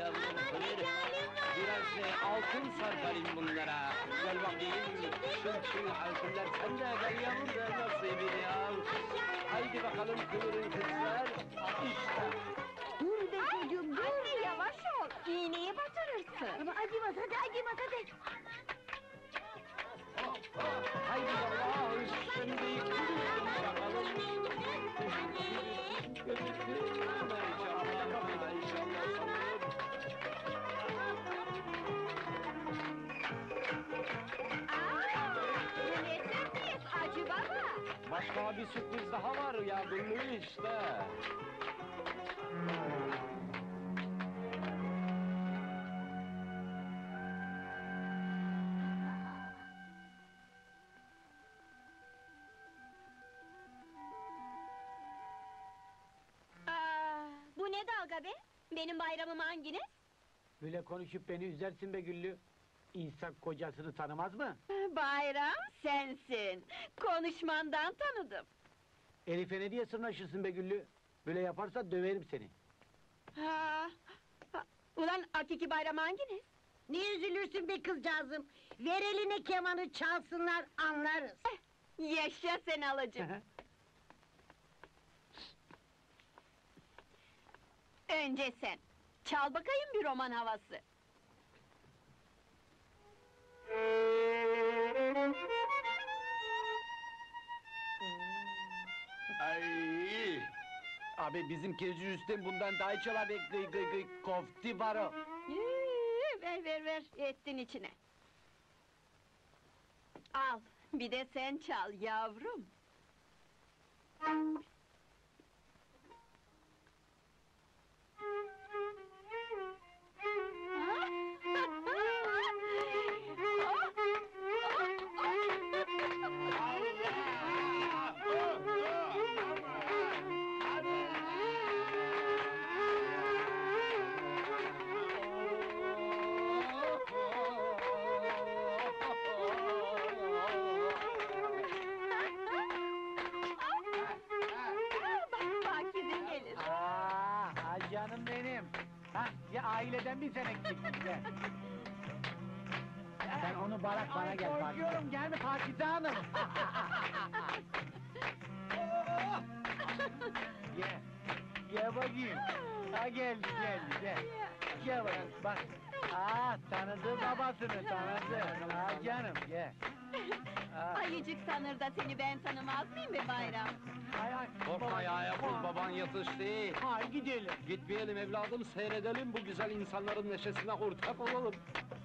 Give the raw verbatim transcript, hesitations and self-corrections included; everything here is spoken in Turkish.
yavrum, hıdır. Biraz e, altın sarparayım bunlara. Gel bakayım, şıl şıl altınlar. Sen de gel yavrum da nasibini al. Haydi bakalım kıvırın kızlar. İşte. Dur be çocuğum, dur! Anne yavaş ol, iğneyi batırırsın! Ama acımaz, hadi acımaz, hadi! Haydi yallah, şimdi kıvırın bakalım. İnşallah, inşallah sanırım. Aa, bu ne sürpriz, Acı Baba! Başka bir sürpriz daha var ya, bunu işte. Aa, bu ne dalga be? Benim bayramım hanginiz? Böyle konuşup beni üzersin be Güllü. İnsan kocasını tanımaz mı? Bayram sensin, konuşmandan tanıdım. Elif'e ne diye sırnaşırsın be Güllü? Böyle yaparsa döverim seni. Ha, ha, ulan hakiki bayram hanginiz? Ne üzülürsün be kızcağızım? Ver eline kemanı çalsınlar, anlarız. Yaşa sen alacım. Önce sen, çal bakayım bir roman havası. Ay! Abi bizim Kirci Üstem bundan daha iyi çalar gıy gıy gıy kofti var o. Yee, ver ver ver, ettin içine. Al, bir de sen çal yavrum. Bak, bak gidin gelir. Aa, ay canım benim. Ha, ya aileden bir sen eksiktin be. Sen onu bırak bana gel Pakize. Korkuyorum, gelme Pakize Hanım. Gel, gel bakayım. Ha geldi, geldi, gel. Gel bakayım, bak. Aa, tanıdı babasını, tanıdı. Ha canım, gel. Aa. Ayıcık sanır da seni ben tanımaz mıyım be bayram? Ay, ay, Korkma ya Yavuz, baban yatıştı. Hay gidelim. Gitmeyelim evladım, seyredelim bu güzel insanların neşesine ortak olalım.